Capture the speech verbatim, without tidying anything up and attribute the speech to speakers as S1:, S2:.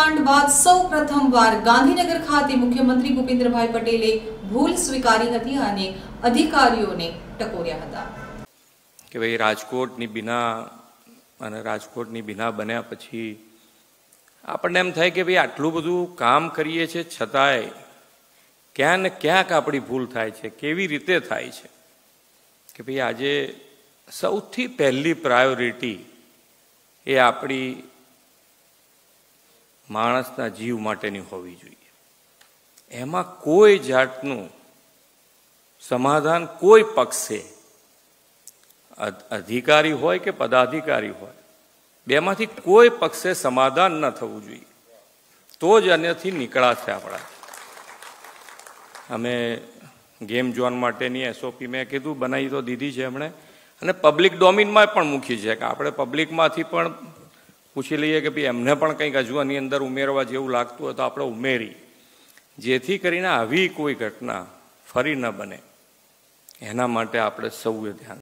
S1: કાંડ બાદ સૌ પ્રથમવાર ગાંધીનગર ખાતે મુખ્યમંત્રી ભૂપેન્દ્રભાઈ પટેલે ભૂલ સ્વીકારી હતી અને અધિકારીઓને ટકોર્યા હતા
S2: કે ભાઈ રાજકોટની બીના અને રાજકોટની બીના બન્યા પછી આપણને એમ થાય કે ભાઈ આટલું બધું કામ કરીએ છીએ છતાંય ક્યાં ને ક્યાંક આપણી ભૂલ થાય છે, કેવી રીતે થાય છે કે ભાઈ આજે સૌથી પહેલી પ્રાયોરિટી એ આપણી માણસના જીવ માટેની હોવી જોઈએ. એમાં કોઈ જાતનું સમાધાન કોઈ પક્ષે, અધિકારી હોય કે પદાધિકારી હોય, બેમાંથી કોઈ પક્ષે સમાધાન ન થવું જોઈએ. તો જ આનાથી નીકળાશે આપણા. અમે ગેમ ઝોન માટેની એસઓપી મેં કીધું બનાવી તો દીધી છે એમણે, અને પબ્લિક ડોમિનમાં પણ મૂકી છે કે આપણે પબ્લિકમાંથી પણ પૂછી લઈએ કે ભાઈ એમને પણ કંઈક હજુ આની અંદર ઉમેરવા જેવું લાગતું હોય તો આપણે ઉમેરી, જેથી કરીને આવી કોઈ ઘટના ફરી ન બને એના માટે આપણે સૌએ ધ્યાન